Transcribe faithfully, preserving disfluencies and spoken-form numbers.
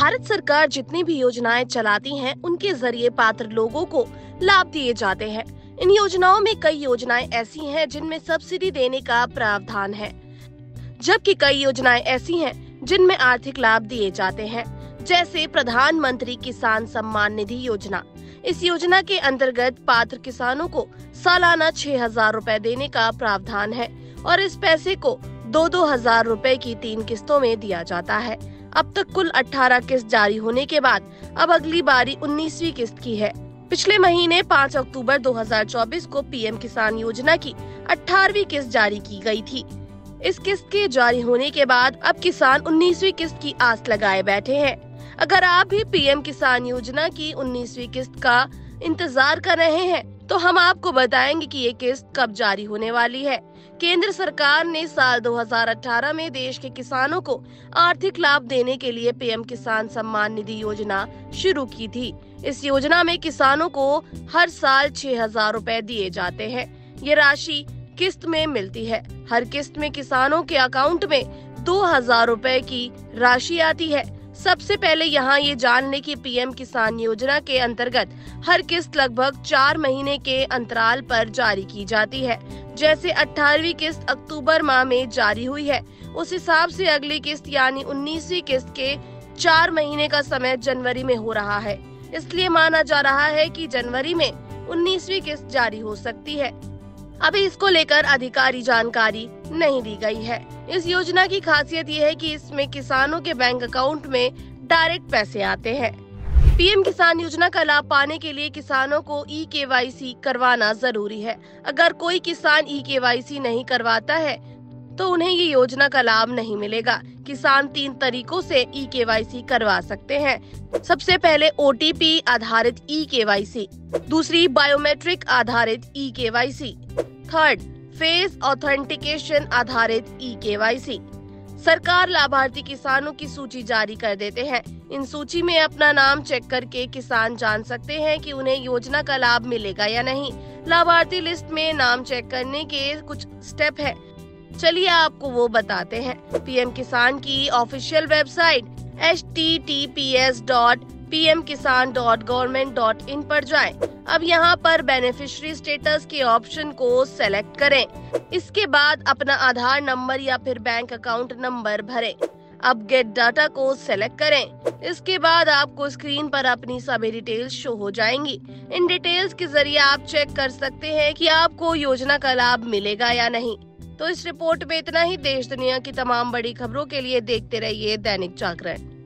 भारत सरकार जितनी भी योजनाएं चलाती है उनके जरिए पात्र लोगों को लाभ दिए जाते हैं। इन योजनाओं में कई योजनाएं ऐसी हैं जिनमें सब्सिडी देने का प्रावधान है, जबकि कई योजनाएं ऐसी हैं जिनमें आर्थिक लाभ दिए जाते हैं, जैसे प्रधानमंत्री किसान सम्मान निधि योजना। इस योजना के अंतर्गत पात्र किसानों को सालाना छह हजार रूपए देने का प्रावधान है और इस पैसे को दो दो हजार रूपए की तीन किस्तों में दिया जाता है। अब तक कुल अठारह किस्त जारी होने के बाद अब अगली बारी उन्नीसवीं किस्त की है। पिछले महीने पाँच अक्टूबर दो हजार चौबीस को पीएम किसान योजना की अठारहवीं किस्त जारी की गई थी। इस किस्त के जारी होने के बाद अब किसान उन्नीसवीं किस्त की आस लगाए बैठे हैं। अगर आप भी पीएम किसान योजना की उन्नीसवीं किस्त का इंतजार कर रहे हैं तो हम आपको बताएंगे कि ये किस्त कब जारी होने वाली है। केंद्र सरकार ने साल दो हजार अठारह में देश के किसानों को आर्थिक लाभ देने के लिए पीएम किसान सम्मान निधि योजना शुरू की थी। इस योजना में किसानों को हर साल छह हजार रूपए दिए जाते हैं। ये राशि किस्त में मिलती है। हर किस्त में किसानों के अकाउंट में दो हजार रूपए की राशि आती है। सबसे पहले यहाँ ये जान लें कि पीएम किसान योजना के अंतर्गत हर किस्त लगभग चार महीने के अंतराल पर जारी की जाती है। जैसे अठारहवीं किस्त अक्टूबर माह में जारी हुई है, उस हिसाब से अगली किस्त यानी उन्नीसवीं किस्त के चार महीने का समय जनवरी में हो रहा है। इसलिए माना जा रहा है कि जनवरी में उन्नीसवीं किस्त जारी हो सकती है। अभी इसको लेकर आधिकारिक जानकारी नहीं दी गई है। इस योजना की खासियत ये है कि इसमें किसानों के बैंक अकाउंट में डायरेक्ट पैसे आते हैं। पीएम किसान योजना का लाभ पाने के लिए किसानों को ई केवाईसी करवाना जरूरी है। अगर कोई किसान ई केवाईसी नहीं करवाता है तो उन्हें ये योजना का लाभ नहीं मिलेगा। किसान तीन तरीकों से ई केवाईसी करवा सकते हैं। सबसे पहले ओटीपी आधारित ई केवाईसी, दूसरी बायोमेट्रिक आधारित e KYC, third face authentication आधारित ई केवाईसी। सरकार लाभार्थी किसानों की सूची जारी कर देते हैं। इन सूची में अपना नाम चेक करके किसान जान सकते हैं कि उन्हें योजना का लाभ मिलेगा या नहीं। लाभार्थी लिस्ट में नाम चेक करने के कुछ स्टेप है, चलिए आपको वो बताते हैं। पीएम किसान की official website H T T P S dot P M Kisan dot government dot in पर जाएं। अब यहाँ पर बेनिफिशियरी स्टेटस के ऑप्शन को सेलेक्ट करें। इसके बाद अपना आधार नंबर या फिर बैंक अकाउंट नंबर भरें। अब गेट डाटा को सेलेक्ट करें। इसके बाद आपको स्क्रीन पर अपनी सभी डिटेल्स शो हो जाएंगी। इन डिटेल्स के जरिए आप चेक कर सकते हैं कि आपको योजना का लाभ मिलेगा या नहीं। तो इस रिपोर्ट में इतना ही। देश दुनिया की तमाम बड़ी खबरों के लिए देखते रहिए दैनिक जागरण।